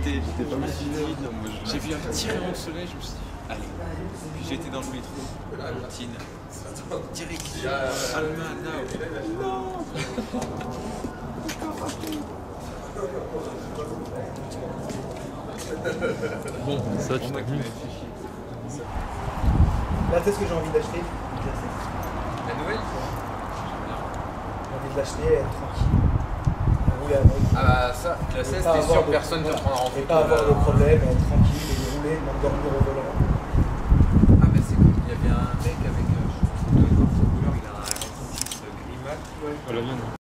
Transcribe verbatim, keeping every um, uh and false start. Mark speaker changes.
Speaker 1: j'étais, je me suis dit, j'ai vu un petit rayon de soleil, je me suis dit, allez. Puis j'étais dans le métro, routine, direct, Alma, now. Non.
Speaker 2: Bon, ça tu t'as vu.
Speaker 3: Là, c'est ce que j'ai envie d'acheter.
Speaker 1: La nouvelle?
Speaker 3: J'ai envie de l'acheter et être tranquille. Rouler avec.
Speaker 1: Ah bah ça, la seize, t'es sûr que personne ne te prendra en photo.
Speaker 3: Et pas avoir de problème, être tranquille et rouler, m'endormir au volant.
Speaker 1: Ah bah c'est cool, il y avait un mec avec, euh, je sais pas, il a un R X six gris mat.
Speaker 2: Oh, la mienne.